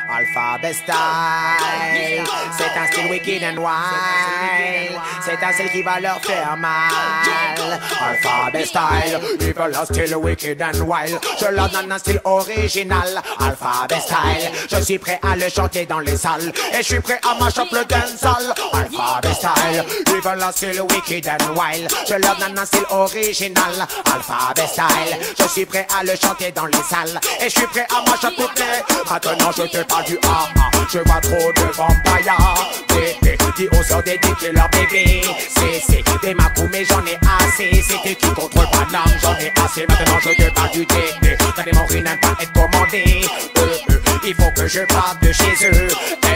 Alphabet Style, c'est un style wicked and wild, c'est un style qui va leur faire mal. Alphabet Style, ils veulent un style wicked and wild, je leur donne un style original. Alphabet Style, je suis prêt à le chanter dans les salles, et je suis prêt à mash up le dancehall. Alphabet Style, ils veulent un style wicked and wild, je leur donne un style original. Alphabet Style, je suis prêt à le chanter dans les salles, et je suis prêt à mash up toutes les. Maintenant je te parle du A, je vois trop de vampires, qui osent sur des dicks et leurs bébés. C'est des macous mais j'en ai assez, c'était qui contrôle pas l'âme, j'en ai assez. Maintenant je te parle du D, t'as des morilles n'aiment pas être commandés. Il faut que je parte de chez eux.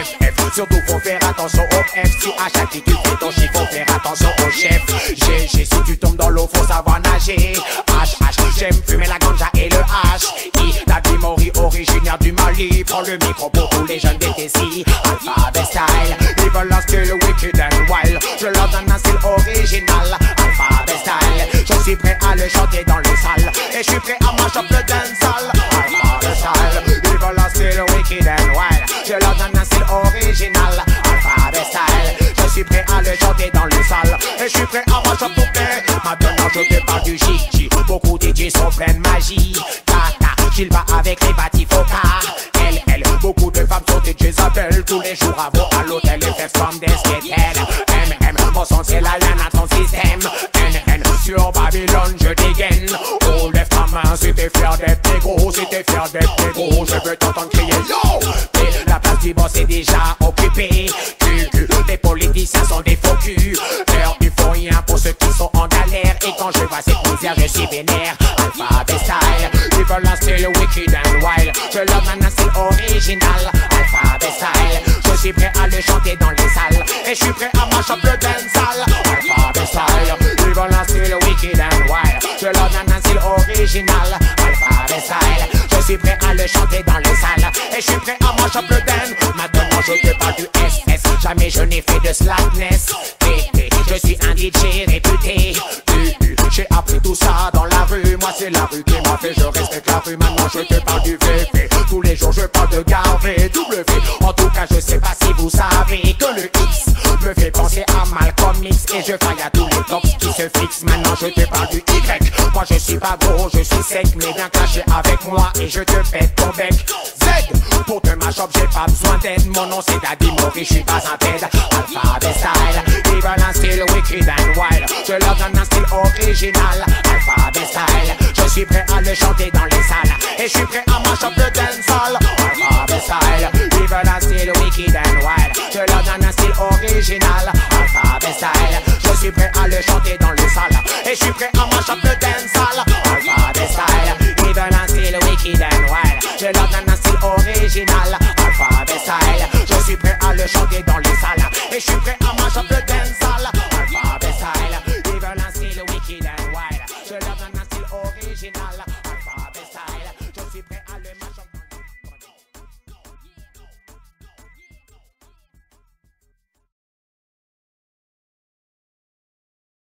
F, surtout faut faire attention au F. Si à chaque qui tu fais ton chiffre, faut faire attention au chef. G, si tu tombes dans l'eau, faut savoir nager. H, j'aime fumer la ganja et le H. I, la Mori originaire du Mali. Prends le micro pour tous les jeunes des Tessis. Alphabet Style, ils veulent un style wicked and wild, je leur donne un style original. Alphabet Style, je suis prêt à le chanter dans les salles, et je suis prêt à mash up le dancehall. Alphabet Style, ils veulent un style wicked and wild, je leur donne un style original. Alphabet Style, je suis prêt à le chanter dans les salles, et je suis prêt à mash up tout le. Maintenant je te parle du Gigi, beaucoup de DJ sont pleins de magie. Tata, qu'il va avec les batifocas. Elle, beaucoup de femmes sont des Jezabel, tous les jours avant à l'hôtel et fait comme des skatelles. Mon son c'est la laine à ton système. N, sur Babylone je dégaine. Oh lève ta main si t'es fier d'être négro, si t'es fier d'être négro, je veux t'entendre crier yo. Et la place du boss est déjà occupée. Les politiciens sont des faux culs, ils font rien pour ceux qui sont en galère. Et quand je vois cette misère je suis vénère. Alphabet Style, ils veulent un style wicked and wild, je leur donne un style original. Alphabet Style, je suis prêt à le chanter dans les salles, et je suis prêt à mash up le dancehall. Alphabet Style, ils veulent un style wicked and wild, je leur donne un style original. Alphabet Style, je suis prêt à le chanter dans les salles, et je suis prêt à mash up le dance. Maintenant je te parle du SS, jamais je n'ai fait de slackness. Je suis un DJ réputé. J'ai appris tout ça dans la rue, moi c'est la rue qui m'a fait, je respecte la rue. Maintenant je te parle du VV, tous les jours je parle de Garvey, W. En tout cas je sais pas si vous savez que le X me fait penser à Malcolm X, et je faille à tous les tops qui se fixent. Maintenant je te parle du Y, moi je suis pas gros, je suis sec, mais viens cacher avec moi et je te pète ton bec. Z, pour te mash up j'ai pas besoin d'aide, mon nom c'est Daddy Mori, je suis pas un TED. Alphabet Style, ils veulent un style wicked and wild, je leur donne un style original. Alphabet Style, je suis prêt à le chanter dans les salles, et je suis prêt à mash up le dancehall. Alphabet Style, ils veulent un style wicked and wild, je leur donne un style original. Alphabet Style, je suis prêt à le chanter dans les salles, et je suis prêt à